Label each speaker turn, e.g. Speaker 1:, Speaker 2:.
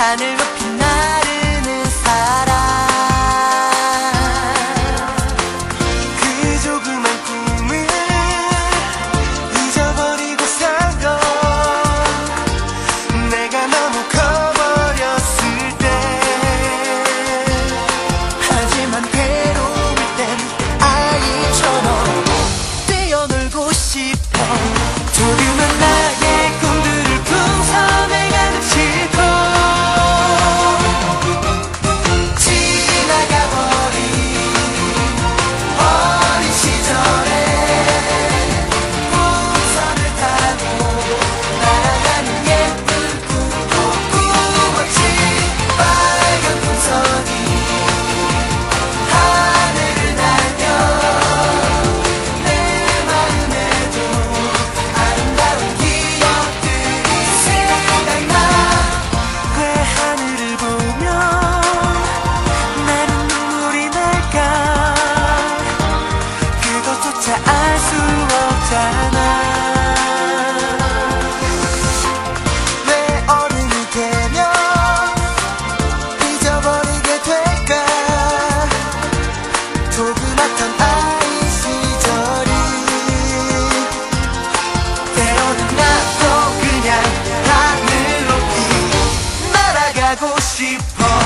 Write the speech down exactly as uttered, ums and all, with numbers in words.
Speaker 1: 하늘 높이 나르는 사랑, 그 조그만 꿈을 잊어버리고 산 건 내가 너무 커버렸을 때. 하지만 괴로울 땐 아이처럼 뛰어놀고 싶어. 조금은 나의 꿈들을 풍선해가는 싣고 지나가버린 어린 시절에 풍선을 타고 날아가는 예쁜 꿈도 꾸었지. 빨간 풍선이 하늘을 날며 내 마음에도 아름다운 기억들이 생각나. 왜 하늘을 보면 나는 눈물이 날까? 그것조차 알 수 없잖아. 왜 어른이 되면 잊어버리게 될까? 조그맣던 아이 시절이. 때로는 나도 그냥 하늘 높이 날아가고 싶어.